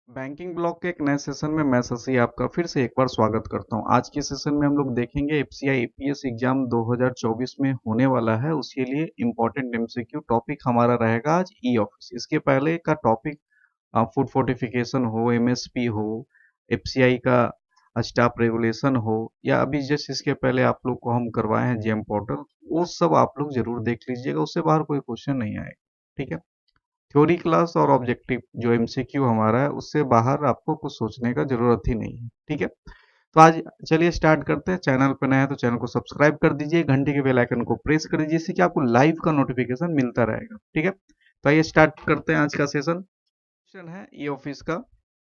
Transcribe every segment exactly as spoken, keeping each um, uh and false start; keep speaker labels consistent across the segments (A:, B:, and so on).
A: Banking block के एक नए सेशन में मैं शशि आपका फिर से एक बार स्वागत करता हूं। आज के सेशन में हम लोग देखेंगे एफसीआई एपीएस एग्जाम दो हज़ार चौबीस में होने वाला है, उसके लिए इम्पोर्टेंट एमसीक्यू टॉपिक हमारा रहेगा आज ई ऑफिस। इसके पहले का टॉपिक फूड फोर्टिफिकेशन हो, एमएसपी हो, एफसीआई का स्टाफ रेगुलेशन हो, या अभी जस्ट इसके पहले आप लोग को हम करवाए हैं जेम पोर्टल, वो सब आप लोग जरूर देख लीजिएगा। उससे बाहर कोई क्वेश्चन नहीं आएगा, ठीक है। थ्योरी क्लास और ऑब्जेक्टिव जो एमसीक्यू हमारा है, उससे बाहर आपको कुछ सोचने का जरूरत ही नहीं है, ठीक है। तो आज चलिए स्टार्ट करते हैं। चैनल पर नया है तो चैनल को सब्सक्राइब कर दीजिए, घंटे के बेल आइकन को प्रेस कर दीजिए, जिससे कि आपको लाइव का नोटिफिकेशन मिलता रहेगा, ठीक है। तो आइए स्टार्ट करते हैं आज का सेशन। क्वेश्चन है ई ऑफिस का।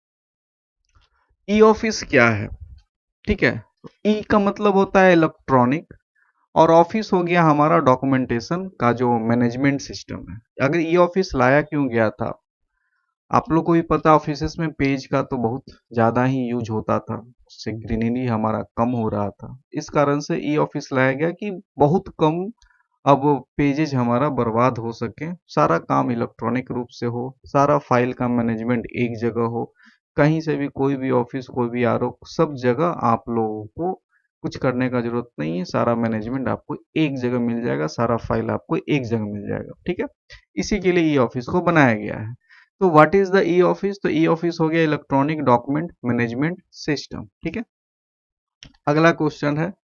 A: ई ऑफिस क्या है, ठीक है। ई का मतलब होता है इलेक्ट्रॉनिक, और ऑफिस हो गया हमारा डॉक्यूमेंटेशन का जो मैनेजमेंट सिस्टम है। अगर ई ऑफिस लाया क्यों गया था, आप लोग को भी पता, ऑफिसेस में पेज का तो बहुत ज़्यादा ही यूज होता था, उससे ग्रीनरी हमारा कम हो रहा था। इस कारण से ई ऑफिस लाया गया कि बहुत कम अब पेजेज हमारा बर्बाद हो सके, सारा काम इलेक्ट्रॉनिक रूप से हो, सारा फाइल का मैनेजमेंट एक जगह हो, कहीं से भी कोई भी ऑफिस कोई भी आर ओ सब जगह आप लोगों को कुछ करने का जरूरत नहीं है, सारा मैनेजमेंट आपको एक जगह मिल जाएगा, सारा फाइल आपको एक जगह मिल जाएगा, ठीक है। इसी के लिए ई ऑफिस को बनाया गया है। तो what is the e office? तो ई ऑफिस हो गया इलेक्ट्रॉनिक डॉक्यूमेंट मैनेजमेंट सिस्टम, ठीक है। अगला क्वेश्चन है,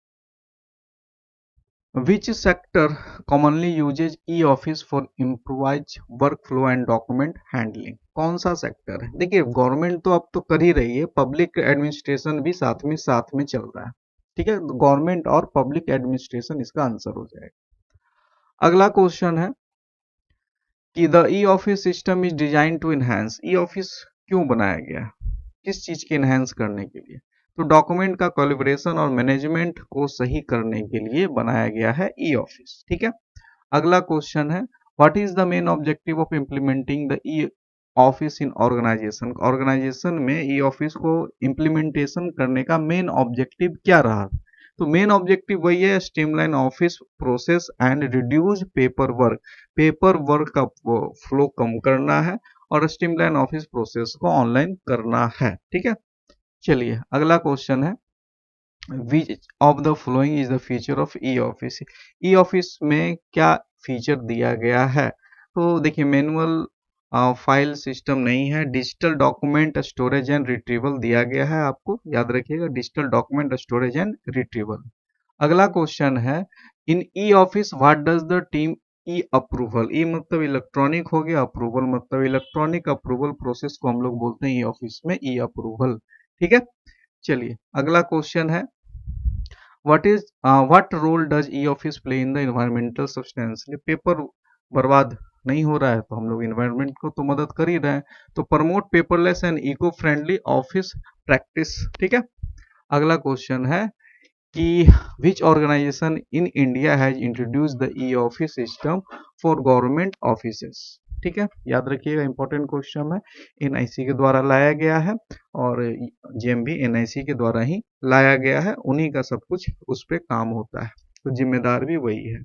A: which sector commonly uses e office for improvise work flow and document handling? कौन सा सेक्टर है? देखिए, गवर्नमेंट तो अब तो कर ही रही है, पब्लिक एडमिनिस्ट्रेशन भी साथ में साथ में चल रहा है, ठीक है। गवर्नमेंट और पब्लिक एडमिनिस्ट्रेशन इसका आंसर हो जाएगा। अगला क्वेश्चन है कि the e office system is design to enhance. E office क्यों बनाया गया, किस चीज के इनहेंस करने के लिए? तो डॉक्यूमेंट का कोलैबोरेशन और मैनेजमेंट को सही करने के लिए बनाया गया है ई ऑफिस, ठीक है। अगला क्वेश्चन है, what is the main objective of implementing the e office in organisation? Organisation में ई ऑफिस को इम्प्लीमेंटेशन करने का मेन ऑब्जेक्टिव क्या रहा? तो मेन ऑब्जेक्टिव वही है, streamline office process and reduce paper work. Paper work का फ्लो कम करना है और स्ट्रीमलाइन ऑफिस प्रोसेस को ऑनलाइन करना है, ठीक है। चलिए अगला क्वेश्चन है, which of the following is the feature of e office? E office में क्या फीचर दिया गया है? तो देखिए, मैनुअल फाइल सिस्टम नहीं है, digital document storage and retrieval दिया गया है, आपको याद रखिएगा, digital document storage and retrieval. अगला क्वेश्चन है, in e office what does the term e approval? E मतलब इलेक्ट्रॉनिक हो गया, अप्रूवल मतलब इलेक्ट्रॉनिक अप्रूवल प्रोसेस को हम लोग बोलते हैं ई ऑफिस में ई अप्रूवल, ठीक है। चलिए अगला क्वेश्चन है, what is what role does e office play in the environmental sustenance? Paper बर्बाद नहीं हो रहा है तो हम लोग इन्वायरमेंट को तो मदद कर ही रहे हैं, तो promote paperless and eco friendly office practice, ठीक है। अगला क्वेश्चन है कि which organisation in India has introduce the e office system for government offices? ठीक है, याद रखिएगा, इंपॉर्टेंट क्वेश्चन है, एनआईसी के द्वारा लाया गया है और जेएम भी एनआईसी के द्वारा ही लाया गया है, उन्हीं का सब कुछ उस पर काम होता है, तो जिम्मेदार भी वही है।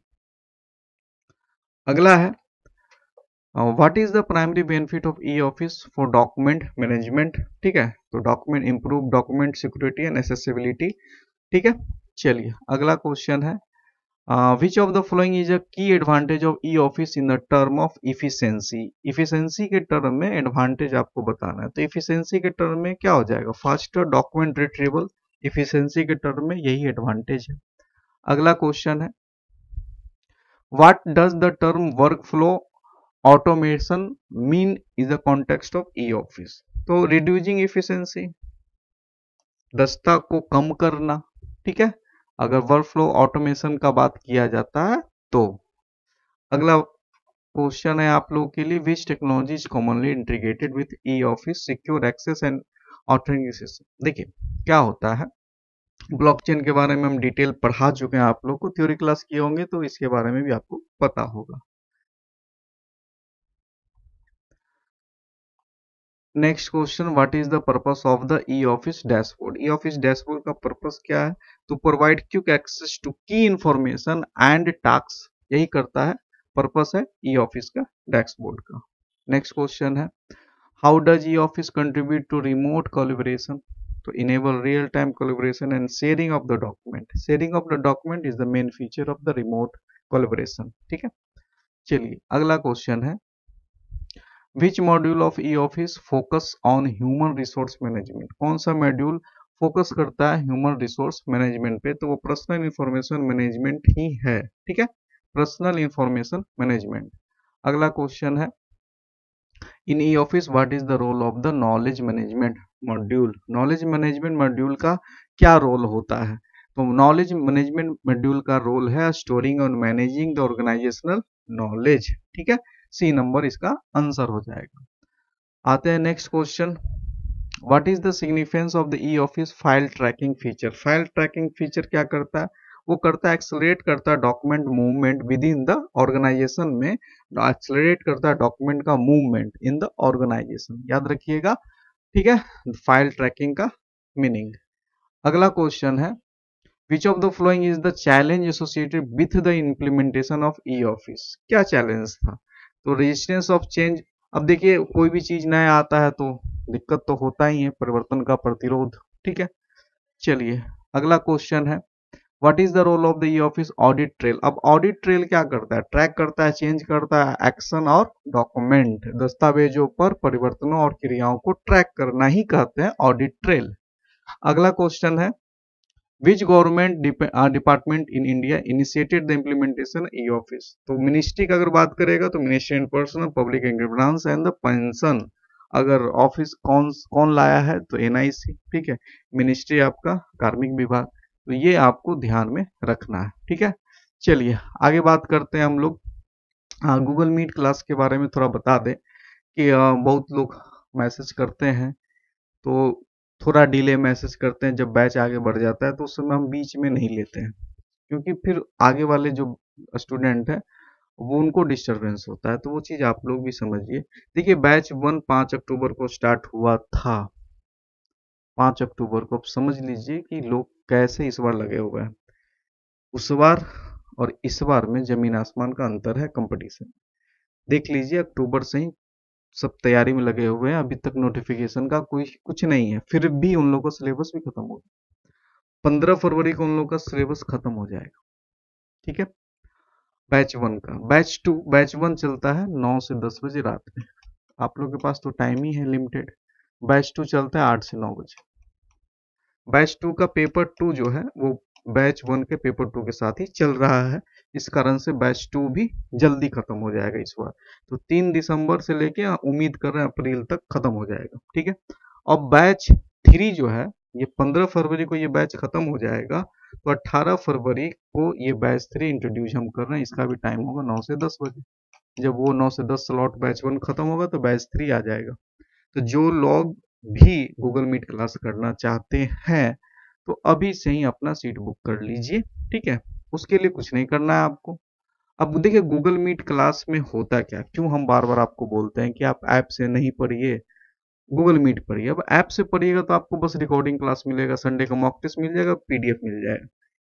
A: अगला है, what is the primary benefit of e office for document management? ठीक है, तो document improve document security and accessibility, ठीक है। चलिए अगला क्वेश्चन है, which of the following is a key advantage of e office in the term of efficiency? Efficiency के term में एडवांटेज आपको बताना है, तो इफिशिएंसी के टर्म में क्या हो जाएगा? फास्टर डॉक्यूमेंट रिट्रीवल, इफिशिएंसी के टर्म में यही एडवांटेज है। अगला क्वेश्चन है, what does the term work flow automation mean is the context of e office? तो रिड्यूसिंग इफिशिएंसी, दस्ता को कम करना, ठीक है, अगर वर्क फ्लो ऑटोमेशन का बात किया जाता है तो। अगला क्वेश्चन है आप लोगों के लिए, which technology is commonly integrated with e office secure access and authentication? देखिए क्या होता है, ब्लॉकचेन के बारे में हम डिटेल पढ़ा चुके हैं, आप लोग को थ्योरी क्लास किए होंगे तो इसके बारे में भी आपको पता होगा। Next question, what is the purpose of the e office dashboard? E office dashboard का पर्पस क्या है? तो provide quick access to key information and task, यही करता है, पर्पस है ई ऑफिस का डैशबोर्ड का। नेक्स्ट क्वेश्चन है, how does e office contribute to remote collaboration? तो enable real time collaboration and sharing of the document. Sharing of the document is the main feature of the remote collaboration. ठीक है, चलिए अगला question है, which module of e office focus on human resource management? कौन सा module focus करता है human resource management पे? तो वो पर्सनल इंफॉर्मेशन मैनेजमेंट ही है। ठीक है, पर्सनल इंफॉर्मेशन मैनेजमेंट। अगला क्वेश्चन है, in e office what is the role of the knowledge management module? Knowledge management module का क्या रोल होता है? तो नॉलेज मैनेजमेंट मॉड्यूल का रोल है स्टोरिंग और मैनेजिंग द ऑर्गेनाइजेशनल नॉलेज। ठीक है, सी नंबर इसका आंसर हो जाएगा। आते हैं next question, what is the significance of the e office file tracking feature? File tracking feature क्या करता है? वो करता है एक्सेलरेट करता है document movement within the organisation में, एक्सेलरेट करता है डॉक्यूमेंट का मूवमेंट इन द ऑर्गेनाइजेशन, याद रखिएगा। ठीक है, फाइल ट्रैकिंग का मीनिंग। अगला क्वेश्चन है, which of the following is the challenge associated with the implementation of e office? क्या चैलेंज था? तो रेजिस्टेंस ऑफ चेंज। अब देखिए कोई भी चीज नया आता है तो दिक्कत तो होता ही है, परिवर्तन का प्रतिरोध। ठीक है, चलिए अगला क्वेश्चन है, what is the role of the e office audit trail? अब ऑडिट ट्रेल क्या करता है? ट्रैक करता है, चेंज करता है एक्शन और डॉक्यूमेंट, दस्तावेजों पर परिवर्तनों और क्रियाओं को ट्रैक करना ही कहते हैं ऑडिट ट्रेल। अगला क्वेश्चन है, which government department in India initiated the implementation e office? तो मिनिस्ट्री का अगर बात करेगा तो ministry in personnel public grievance and the pension. अगर ऑफिस कौन कौन लाया है तो एन आई सी। ठीक है, मिनिस्ट्री आपका कार्मिक विभाग। तो ये आपको ध्यान में रखना है। ठीक है, चलिए आगे बात करते हैं हम लोग। गूगल मीट क्लास के बारे में थोड़ा बता दें कि आ, बहुत लोग मैसेज करते हैं तो थोड़ा डिले मैसेज करते हैं, जब बैच आगे बढ़ जाता है तो उस समय हम बीच में नहीं लेते हैं, क्योंकि फिर आगे वाले जो स्टूडेंट है वो उनको डिस्टरबेंस होता है, तो वो चीज़ आप लोग भी समझिए। देखिए बैच वन पाँच अक्टूबर को स्टार्ट हुआ था, पाँच अक्टूबर को। अब समझ लीजिए कि लोग कैसे इस बार लगे हुए हैं। उस बार और इस बार में जमीन आसमान का अंतर है कंपटीशन। देख लीजिए अक्टूबर से ही सब तैयारी में लगे हुए हैं, अभी तक नोटिफिकेशन का कोई कुछ नहीं है, फिर भी उन लोगों का सिलेबस भी खत्म हो गया। पंद्रह फरवरी को उन लोगों का सिलेबस खत्म हो जाएगा। ठीक है, बैच वन का। बैच टू, बैच वन चलता है नौ से दस बजे रात में, आप लोग के पास तो टाइम ही है लिमिटेड। बैच टू चलता है आठ से नौ बजे। बैच टू का पेपर टू जो है वो बैच वन के पेपर टू के साथ ही चल रहा है, इस कारण से बैच टू भी जल्दी खत्म हो जाएगा इस बार। तो तीन दिसंबर से लेके उम्मीद कर रहे हैं अप्रैल तक खत्म हो जाएगा। ठीक है, अब बैच थ्री जो है ये पंद्रह फरवरी को ये बैच खत्म हो जाएगा, तो अठारह फरवरी को ये बैच थ्री इंट्रोड्यूस हम कर रहे हैं, इसका भी टाइम होगा नौ से दस बजे। जब वो नौ से दस स्लॉट बैच वन खत्म होगा तो बैच थ्री आ जाएगा। तो जो लोग भी गूगल मीट क्लास करना चाहते हैं तो अभी से ही अपना सीट बुक कर लीजिए। ठीक है, उसके लिए कुछ नहीं करना है आपको। अब देखिए गूगल मीट क्लास में होता क्या, क्यों हम बार बार आपको बोलते हैं कि आप ऐप से नहीं पढ़िए, गूगल मीट पढ़िए। अब ऐप से पढ़िएगा तो आपको बस रिकॉर्डिंग क्लास मिलेगा, संडे का मॉक टेस्ट मिल जाएगा, पीडीएफ मिल जाएगा।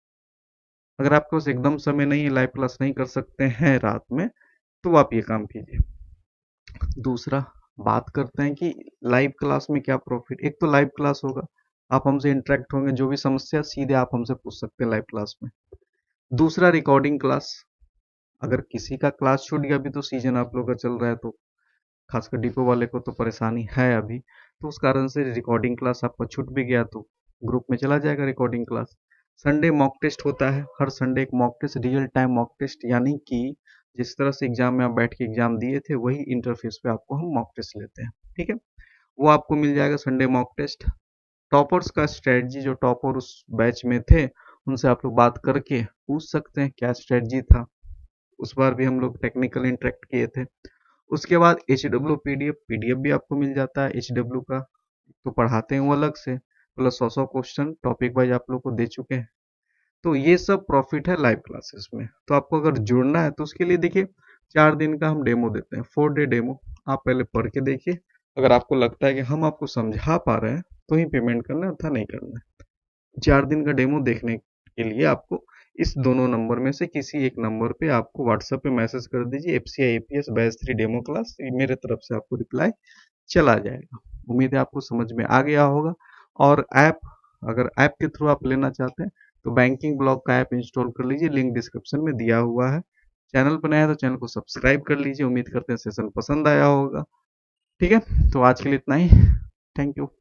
A: अगर आपके पास एकदम समय नहीं है, लाइव क्लास नहीं कर सकते हैं रात में, तो आप ये काम कीजिए। दूसरा बात करते हैं कि लाइव क्लास में क्या प्रॉफिट। एक तो लाइव क्लास होगा, आप हमसे इंटरेक्ट होंगे, जो भी समस्या सीधे आप हमसे पूछ सकते हैं लाइव क्लास में। दूसरा रिकॉर्डिंग क्लास, अगर किसी का क्लास छूट गया, अभी तो सीजन आप लोग का चल रहा है तो खासकर डिपो वाले को तो परेशानी है अभी, तो उस कारण से रिकॉर्डिंग क्लास आपका छूट भी गया तो ग्रुप में चला जाएगा recording class. Sunday mock test होता है, हर संडे एक mock test, real time mock test, यानी कि जिस तरह से एग्जाम में आप बैठ के एग्जाम दिए थे वही इंटरफेस पे आपको हम मॉक टेस्ट लेते हैं। ठीक है, वो आपको मिल जाएगा संडे मॉक टेस्ट। टॉपर्स का स्ट्रेटजी, जो टॉपर उस बैच में थे उनसे आप लोग बात करके पूछ सकते हैं क्या स्ट्रेटजी था, उस बार भी हम लोग टेक्निकल इंटरेक्ट किए थे। उसके बाद एच डब्ल्यू पीडीएफ, पीडीएफ भी आपको मिल जाता है एच डब्ल्यू का, तो पढ़ाते हैं वो अलग से, प्लस सौ सौ क्वेश्चन टॉपिक वाइज आप लोग को दे चुके हैं। तो ये सब प्रॉफिट है लाइव क्लासेस में। तो आपको अगर जुड़ना है तो उसके लिए देखिए चार दिन का हम डेमो देते हैं, फोर डे डेमो। आप पहले पढ़ के देखिए, अगर आपको लगता है कि हम आपको समझा पा रहे हैं तो ही पेमेंट करना है, था नहीं करना है। चार दिन का डेमो देखने के लिए आपको इस दोनों नंबर में से किसी एक नंबर पे आपको व्हाट्सएप पे मैसेज कर दीजिए, F C I A P S batch three demo class, मेरे तरफ से आपको रिप्लाई चला जाएगा। उम्मीद है आपको समझ में आ गया होगा। और ऐप, अगर ऐप के थ्रू आप लेना चाहते हैं तो बैंकिंग ब्लॉक का ऐप इंस्टॉल कर लीजिए, लिंक डिस्क्रिप्शन में दिया हुआ है। चैनल पर नया है तो चैनल को सब्सक्राइब कर लीजिए। उम्मीद करते हैं सेशन पसंद आया होगा। ठीक है, तो आज के लिए इतना ही। Thank you.